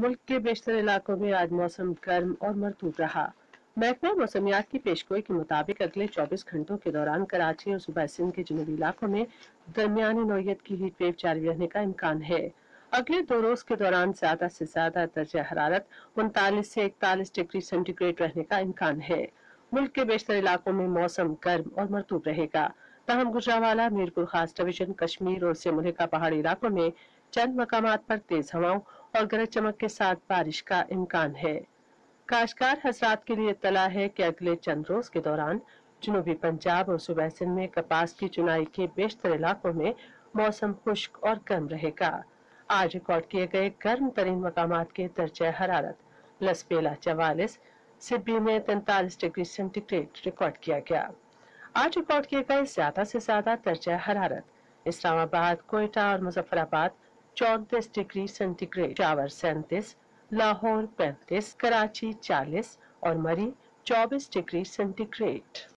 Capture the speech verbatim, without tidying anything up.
मुल्क के बेशतर इलाकों में आज मौसम गर्म और मरतूब रहा। महकमा मौसमियात की पेशगोई के मुताबिक अगले चौबीस घंटों के दौरान कराची और सूबा सिंध के जनूबी इलाकों में दरमियानी नौयत की हीट वेव जारी रहने का इम्कान है। अगले दो रोज के दौरान ज्यादा से ज्यादा दर्जा हरारत उनतालीस से इकतालीस डिग्री सेंटीग्रेड रहने का इम्कान है। मुल्क के बेशतर इलाकों में मौसम गर्म और मरतूब रहेगा। तहम गुजरावाला, मीरपुर खास डिवीजन, कश्मीर और से मुल्क का पहाड़ी इलाकों में चंद मकामात पर तेज हवाओं और गरज चमक के साथ बारिश का इम्कान है। काश्तकार हजरात के लिए इत्तला है कि अगले चंद रोज के दौरान जनूबी पंजाब और सूबा सिंध में कपास की चुनाई के बेशतर इलाकों में मौसम खुश्क और गर्म रहेगा। आज रिकॉर्ड किए गए गर्म तरीन मकामात के दर्जा हरारत लसबेला चवालीस, सिब्बी में तैंतालीस डिग्री सेंटीग्रेड रिकॉर्ड किया गया। आज रिकॉर्ड किए गए ज्यादा से ज्यादा दर्जा हरारत इस्लामाबाद, कोयटा और मुजफ्फराबाद चौंतीस डिग्री सेंटीग्रेड, पेशावर सैंतीस, लाहौर पैंतीस, कराची चालीस और मरी चौबीस डिग्री सेंटीग्रेड।